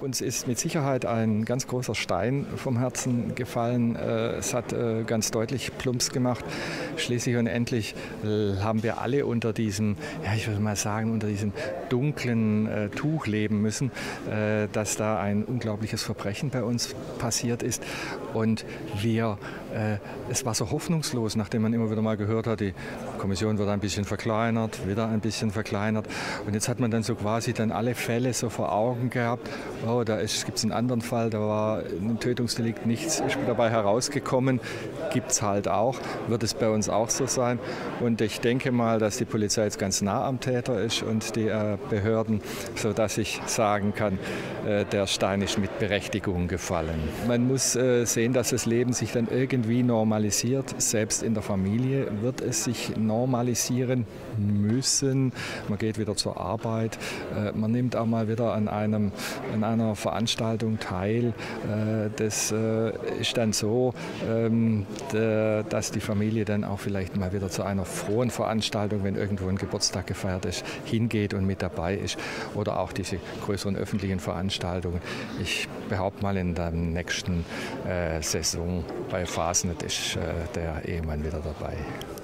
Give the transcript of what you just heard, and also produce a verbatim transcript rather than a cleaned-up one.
Uns ist mit Sicherheit ein ganz großer Stein vom Herzen gefallen. Es hat ganz deutlich Plumps gemacht. Schließlich und endlich haben wir alle unter diesem, ja, ich würde mal sagen, unter diesem dunklen äh, Tuch leben müssen, äh, dass da ein unglaubliches Verbrechen bei uns passiert ist. Und wir, äh, es war so hoffnungslos, nachdem man immer wieder mal gehört hat, die Kommission wird ein bisschen verkleinert, wieder ein bisschen verkleinert. Und jetzt hat man dann so quasi dann alle Fälle so vor Augen gehabt. Oh, da gibt es einen anderen Fall, da war ein Tötungsdelikt, nichts ist dabei herausgekommen. Gibt es halt auch, wird es bei uns auch so sein. Und ich denke mal, dass die Polizei jetzt ganz nah am Täter ist und die äh, Behörden, sodass ich sagen kann, äh, der Stein ist mit Berechtigung gefallen. Man muss äh, sehen, dass das Leben sich dann irgendwie normalisiert. Selbst in der Familie wird es sich normalisieren müssen. Man geht wieder zur Arbeit. Äh, man nimmt auch mal wieder an, einem, an einer Veranstaltung teil. Äh, das äh, ist dann so, ähm, de, dass die Familie dann auch vielleicht mal wieder zu einer frohen Veranstaltung, wenn irgendwo ein Geburtstag gefeiert ist, hingeht und mit dabei ist. Oder auch diese größeren öffentlichen Veranstaltungen. Ich behaupte mal, in der nächsten äh, Saison bei Fasnet ist äh, der Ehemann wieder dabei.